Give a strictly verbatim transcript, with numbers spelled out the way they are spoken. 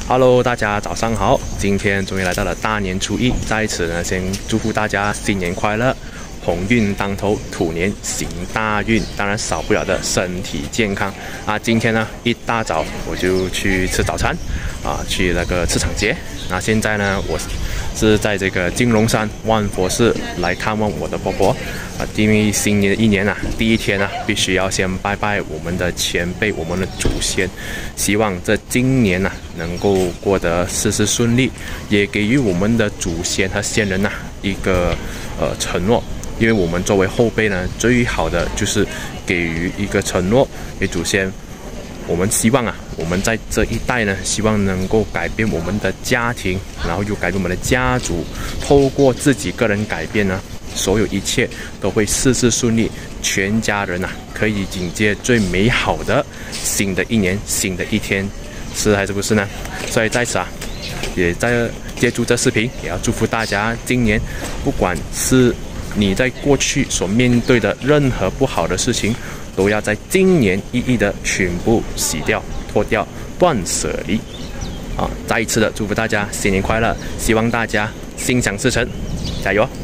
Hello， 大家早上好！今天终于来到了大年初一，在此呢，先祝福大家新年快乐，鸿运当头，兔年行大运。当然少不了的身体健康啊！今天呢，一大早我就去吃早餐啊，去那个市场街。那现在呢，我是在这个金龙山万佛寺来看望我的婆婆啊，因为新年的一年啊，第一天啊，必须要先拜拜我们的前辈，我们的祖先，希望这今年啊能够过得事事顺利，也给予我们的祖先和先人呐、啊、一个呃承诺，因为我们作为后辈呢，最好的就是给予一个承诺给祖先。我们希望啊，我们在这一代呢，希望能够改变我们的家庭，然后又改变我们的家族，透过自己个人改变呢，所有一切都会事事顺利，全家人啊可以迎接最美好的新的一年，新的一天，是还是不是呢？所以在此啊，也在借助这视频，也要祝福大家，今年不管是你在过去所面对的任何不好的事情，都要在今年一一的全部洗掉、脱掉、断舍离。啊，再一次的祝福大家新年快乐，希望大家心想事成，加油！